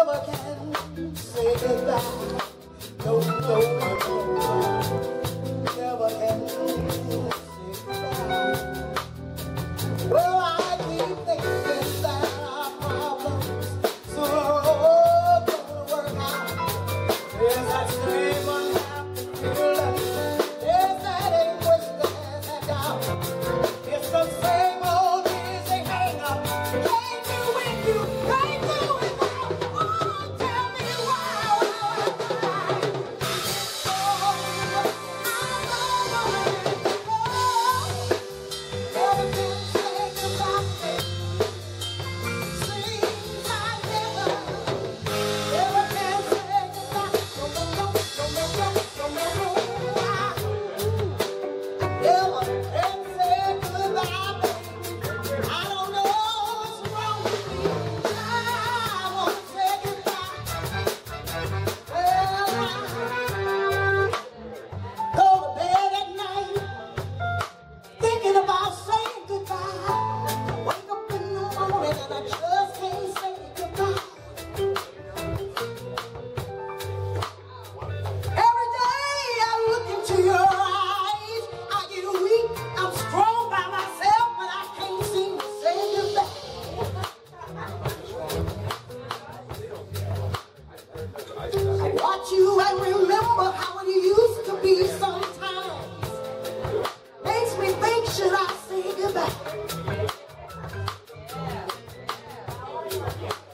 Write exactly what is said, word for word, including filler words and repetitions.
never can say goodbye. No, no, no, never can say goodbye. Well, I keep thinking that our problems soon are gonna work out. There's that same unhappy feeling, there's that anguish, there's that doubt. It's the same old dizzy hang-up. Can't do it, you can't do it now. Oh, tell me why, why, why? Oh, I know why. Never can say goodbye. Seems I never, never can say goodbye. No, no, no, no, no, no, no, no, why? Never can say goodbye, baby. I don't know what's wrong with me. I want to say goodbye. Well, I go to bed at night thinking about saying goodbye. Wake up in the morning and I just can't say goodbye. Every day I look into your eyes, I get weak. I'm strong by myself, but I can't seem to say goodbye. I watch you and remember how it used to be sometimes. Makes me think, should I say goodbye?